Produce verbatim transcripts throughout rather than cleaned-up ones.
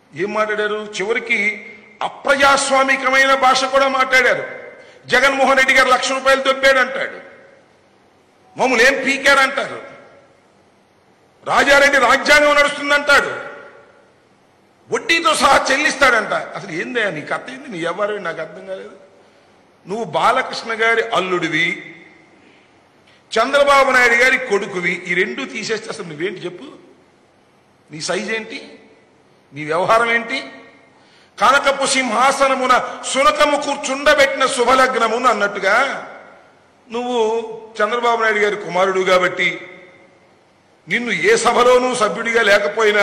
ఏం మాట్లాడారు? చివరికి అప్రజాస్వామికమైన భాష కూడా మాట్లాడారు. జగన్మోహన్ రెడ్డి గారు లక్ష రూపాయలు దొబ్బాడంటాడు, మమ్మల్ని ఏం పీకారంటారు, రాజారెడ్డి రాజ్యాంగం నడుస్తుందంటాడు, వడ్డీతో సహా చెల్లిస్తాడంట. అసలు ఏందయ్యా నీకు అర్థం ఏంది? నీ ఎవరు నాకు అర్థం కాలేదు. నువ్వు బాలకృష్ణ గారి అల్లుడివి, చంద్రబాబు నాయుడు గారి కొడుకువి. ఈ రెండు తీసేస్తే అసలు నువ్వేంటి చెప్పు? నీ సైజ్ ఏంటి? నీ వ్యవహారం ఏంటి? కనకపు సింహాసనమున సునకము కూర్చుండబెట్టిన శుభలగ్నమును అన్నట్టుగా నువ్వు చంద్రబాబు నాయుడు గారి కుమారుడు కాబట్టి నిన్ను ఏ సభలోనూ సభ్యుడిగా లేకపోయినా,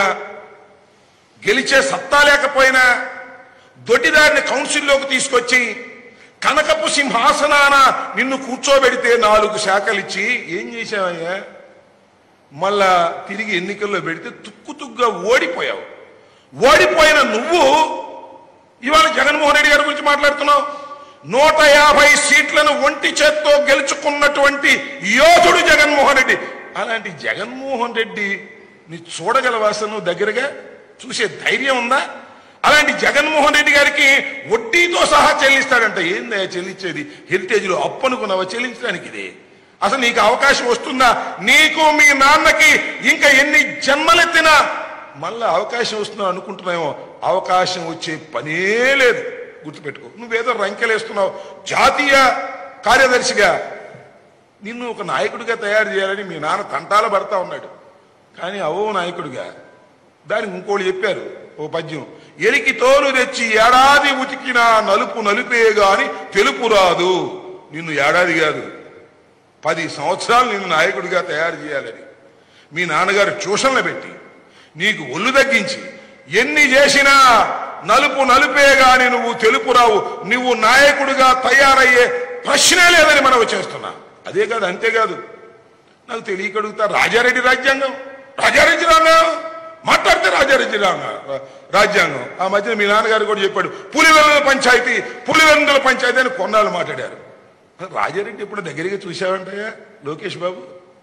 గెలిచే సత్తా లేకపోయినా, దొడ్డిదారిని కౌన్సిల్లోకి తీసుకొచ్చి కనకపు సింహాసనాన నిన్ను కూర్చోబెడితే నాలుగు శాఖలు ఇచ్చి ఏం చేశావయ్యా? మళ్ళా తిరిగి ఎన్నికల్లో పెడితే తుక్కు తుగ్గా ఓడిపోయావు. ఓడిపోయిన నువ్వు ఇవాళ జగన్మోహన్ రెడ్డి గారి గురించి మాట్లాడుతున్నావు. నూట యాభై సీట్లను ఒంటి చేత్తో గెలుచుకున్నటువంటి యోధుడు జగన్మోహన్ రెడ్డి. అలాంటి జగన్మోహన్ రెడ్డి నీ చూడగలవా? అసలు దగ్గరగా చూసే ధైర్యం ఉందా? అలాంటి జగన్మోహన్ రెడ్డి గారికి వడ్డీతో సహా చెల్లిస్తాడంట. ఏందా చెల్లించేది? హెరిటేజ్లో అప్పు అనుకున్నావా చెల్లించడానికి? ఇది అసలు నీకు అవకాశం వస్తుందా? నీకు మీ నాన్నకి ఇంకా ఎన్ని జన్మలెత్తినా మళ్ళా అవకాశం వస్తుందా అనుకుంటున్నామో, అవకాశం వచ్చే పనే లేదు. గుర్తుపెట్టుకో. నువ్వేదో రంకెలేస్తున్నావు. జాతీయ కార్యదర్శిగా నిన్ను ఒక నాయకుడిగా తయారు చేయాలని మీ నాన్న తంటాల పడతా ఉన్నాడు. కానీ అవో నాయకుడిగా దానికి ఇంకోళ్ళు చెప్పారు ఓ పద్యం, ఎరికి తోలు తెచ్చి ఏడాది ఉతికినా నలుపు నలుపే గాని తెలుపు రాదు. నిన్ను ఏడాది కాదు పది సంవత్సరాలు నిన్ను నాయకుడిగా తయారు చేయాలని మీ నాన్నగారు ట్యూషన్లు పెట్టి నీకు ఒళ్ళు తగ్గించి ఎన్ని చేసినా నలుపు నలుపే గాని నువ్వు తెలుపు రావు, నువ్వు నాయకుడిగా తయారయ్యే ప్రశ్నే లేదని మనం చేస్తున్నా. అదే కాదు, అంతేకాదు, నాకు తెలియకడుగుతా రాజారెడ్డి రాజ్యాంగం రాజారెడ్డి రాజ్యాంగం మాట్లాడితే రాజారెడ్డి రాజ్యాంగం. ఆ మధ్యన మీ నాన్నగారు కూడా చెప్పాడు పులివెందుల పంచాయతీ పులివెందుల పంచాయతీ అని కొన్నాళ్ళు మాట్లాడారు. రాజారెడ్డి ఎప్పుడు దగ్గరగా చూసావంటయ్యా లోకేష్ బాబు?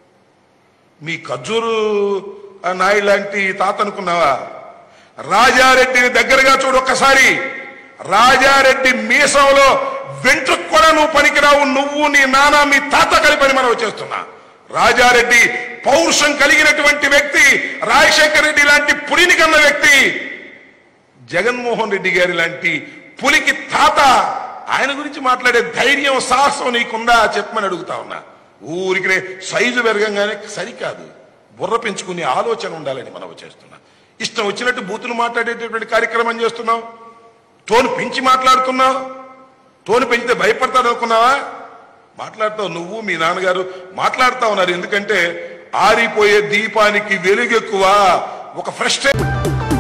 మీ ఖర్జూరు నాయుడు లాంటి తాత అనుకున్నావా? రాజారెడ్డిని దగ్గరగా చూడు ఒక్కసారి. రాజారెడ్డి మీసంలో వెంట్రుకు కూడా నువ్వు పనికిరావు. నువ్వు నీ నాన్న మీ తాత కలిపని మనం చేస్తున్నా. రాజారెడ్డి పౌరుషం కలిగినటువంటి వ్యక్తి, రాజశేఖర రెడ్డి లాంటి పులిని కన్న వ్యక్తి, జగన్మోహన్ రెడ్డి గారి లాంటి పులికి తాత. ఆయన గురించి మాట్లాడే ధైర్యం సాహసం నీకుందా చెప్పమని అడుగుతా ఉన్నా. ఊరికినే సైజు పెరగంగానే సరికాదు, బుర్ర పెంచుకునే ఆలోచన ఉండాలని మనం చేస్తున్నా. ఇష్టం వచ్చినట్టు బూతులు మాట్లాడేటటువంటి కార్యక్రమం చేస్తున్నావు. తోను పెంచి మాట్లాడుతున్నావు. తోను పెంచితే భయపడతాడు అనుకున్నావా? మాట్లాడతావు. నువ్వు మీ నాన్నగారు మాట్లాడుతా ఉన్నారు. ఎందుకంటే ఆరిపోయే దీపానికి వెలుగెక్కువ. ఒక ఫ్రస్ట్రేషన్